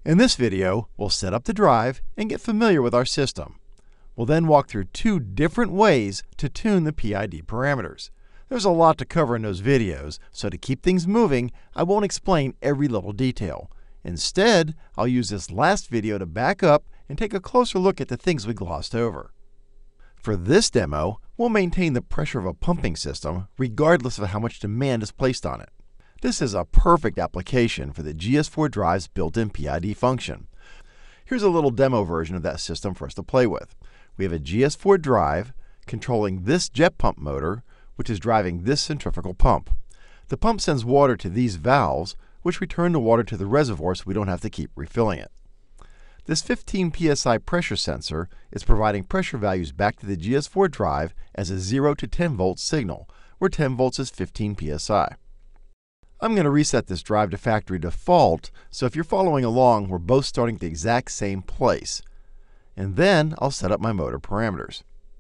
In this video, we'll set up the drive and get familiar with our system. We'll then walk through two different ways to tune the PID parameters. There's a lot to cover in those videos, so to keep things moving, I won't explain every little detail. Instead, I'll use this last video to back up and take a closer look at the things we glossed over. For this demo, we'll maintain the pressure of a pumping system regardless of how much demand is placed on it. This is a perfect application for the GS4 drive's built-in PID function. Here's a little demo version of that system for us to play with. We have a GS4 drive controlling this jet pump motor, which is driving this centrifugal pump. The pump sends water to these valves, which return the water to the reservoir so we don't have to keep refilling it. This 15 psi pressure sensor is providing pressure values back to the GS4 drive as a 0 to 10 volt signal, where 10 volts is 15 psi. I'm going to reset this drive to factory default, so if you're following along, we're both starting at the exact same place. And then I'll set up my motor parameters.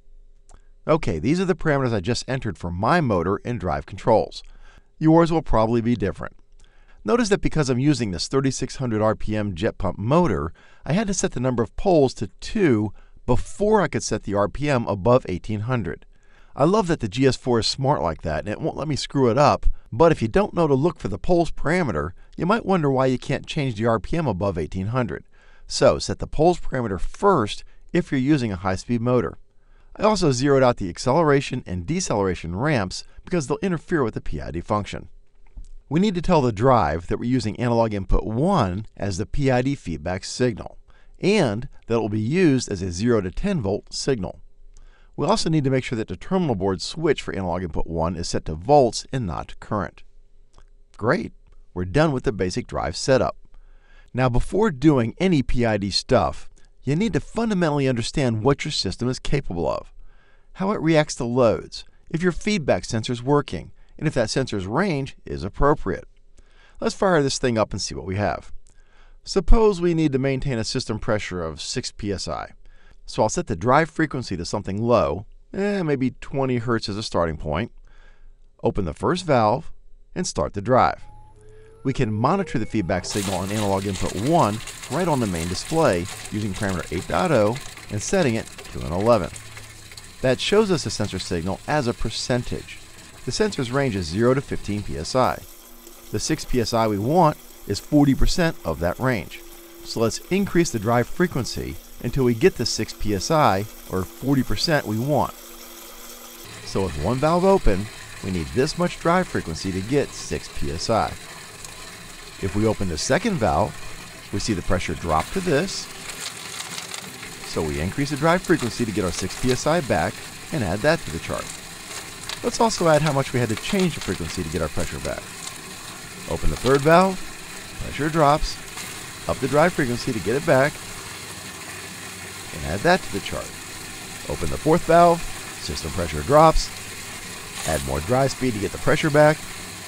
Okay, these are the parameters I just entered for my motor and drive controls. Yours will probably be different. Notice that because I'm using this 3600 RPM jet pump motor, I had to set the number of poles to 2 before I could set the RPM above 1800. I love that the GS4 is smart like that and it won't let me screw it up, but if you don't know to look for the poles parameter, you might wonder why you can't change the RPM above 1800. So set the poles parameter first if you're using a high-speed motor. I also zeroed out the acceleration and deceleration ramps because they'll interfere with the PID function. We need to tell the drive that we're using analog input 1 as the PID feedback signal, and that it will be used as a 0 to 10 volt signal. We also need to make sure that the terminal board switch for analog input 1 is set to volts and not to current. Great, we're done with the basic drive setup. Now before doing any PID stuff, you need to fundamentally understand what your system is capable of, how it reacts to loads, if your feedback sensor is working, and if that sensor's range is appropriate. Let's fire this thing up and see what we have. Suppose we need to maintain a system pressure of 6 psi. So I'll set the drive frequency to something low, maybe 20 Hz as a starting point, open the first valve, and start the drive. We can monitor the feedback signal on analog input 1 right on the main display using parameter 8.0 and setting it to an 11. That shows us the sensor signal as a percentage. The sensor's range is 0 to 15 psi. The 6 psi we want is 40% of that range. So let's increase the drive frequency until we get the 6 psi, or 40% we want. So with one valve open, we need this much drive frequency to get 6 psi. If we open the second valve, we see the pressure drop to this. So we increase the drive frequency to get our 6 psi back and add that to the chart. Let's also add how much we had to change the frequency to get our pressure back. Open the third valve, pressure drops, up the drive frequency to get it back, and add that to the chart. Open the fourth valve, system pressure drops, add more drive speed to get the pressure back,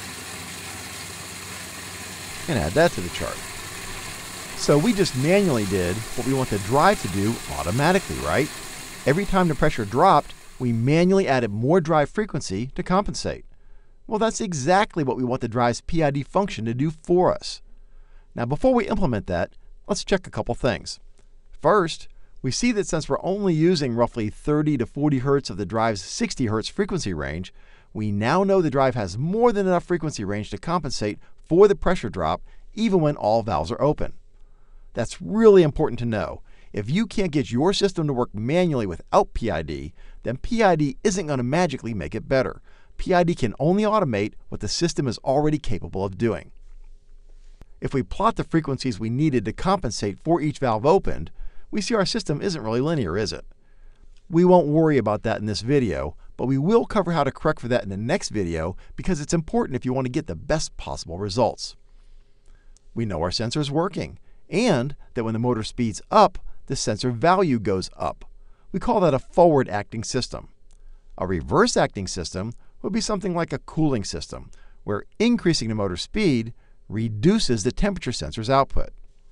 and add that to the chart. So we just manually did what we want the drive to do automatically, right? Every time the pressure dropped, we manually added more drive frequency to compensate. Well, that's exactly what we want the drive's PID function to do for us. Now, before we implement that, let's check a couple things. First, we see that since we're only using roughly 30 to 40 Hz of the drive's 60 Hz frequency range, we now know the drive has more than enough frequency range to compensate for the pressure drop even when all valves are open. That's really important to know. If you can't get your system to work manually without PID, then PID isn't going to magically make it better. PID can only automate what the system is already capable of doing. If we plot the frequencies we needed to compensate for each valve opened, we see our system isn't really linear, is it? We won't worry about that in this video, but we will cover how to correct for that in the next video because it's important if you want to get the best possible results. We know our sensor is working, and that when the motor speeds up, the sensor value goes up. We call that a forward-acting system. A reverse-acting system would be something like a cooling system, where increasing the motor speed reduces the temperature sensor's output.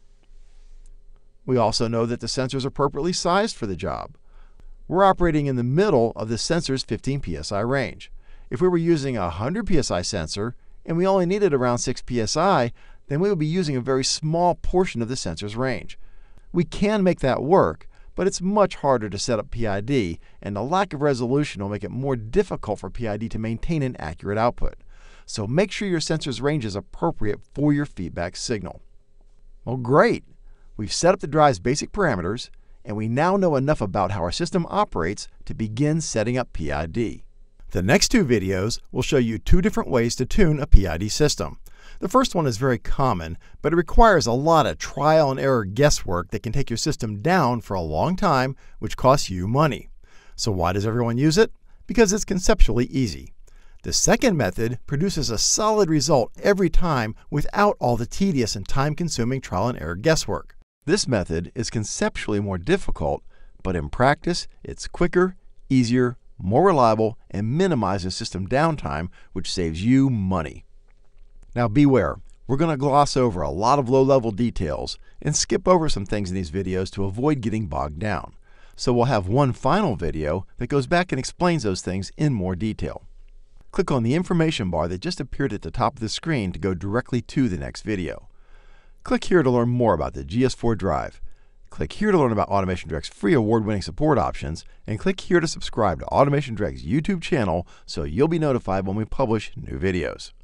We also know that the sensor is appropriately sized for the job. We're operating in the middle of the sensor's 15 psi range. If we were using a 100 psi sensor and we only needed around 6 psi, then we will be using a very small portion of the sensor's range. We can make that work, but it's much harder to set up PID, and the lack of resolution will make it more difficult for PID to maintain an accurate output. So make sure your sensor's range is appropriate for your feedback signal. Well, great! We've set up the drive's basic parameters, and we now know enough about how our system operates to begin setting up PID. The next two videos will show you two different ways to tune a PID system. The first one is very common, but it requires a lot of trial and error guesswork that can take your system down for a long time, which costs you money. So why does everyone use it? Because it's conceptually easy. The second method produces a solid result every time without all the tedious and time-consuming trial and error guesswork. This method is conceptually more difficult, but in practice, it's quicker, easier, more reliable, and minimizes system downtime, which saves you money. Now beware, we're going to gloss over a lot of low-level details and skip over some things in these videos to avoid getting bogged down. So we'll have one final video that goes back and explains those things in more detail. Click on the information bar that just appeared at the top of the screen to go directly to the next video. Click here to learn more about the GS4 drive. Click here to learn about Automation Direct's free award-winning support options, and click here to subscribe to Automation Direct's YouTube channel so you'll be notified when we publish new videos.